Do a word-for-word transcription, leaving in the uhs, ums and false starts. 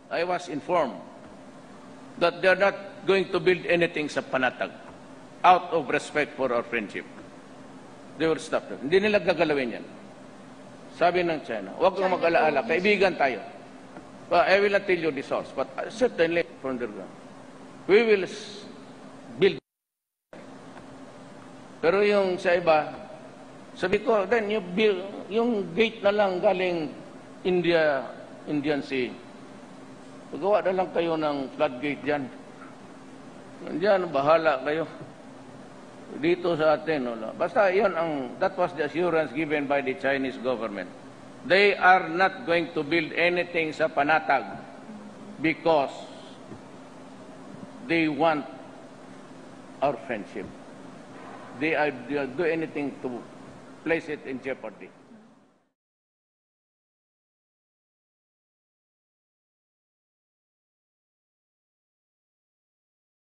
I was informed that they're not going to build anything sa Panatag out of respect for our friendship. They will stop that. Hindi nila gagalawin yan. Sabi ng China, huwag kang mag-alaala, kaibigan tayo. But I will not tell you the source, but certainly from the ground. We will build. Pero yung sa iba, sabi ko, then you build, yung gate na lang galing India, Indian Sea. Pagawa na lang kayo ng floodgate dyan. Diyan, bahala kayo. Dito sa atin, wala. Basta yun ang, that was the assurance given by the Chinese government. They are not going to build anything sa Panatag because they want our friendship. They are, they are do anything to place it in jeopardy.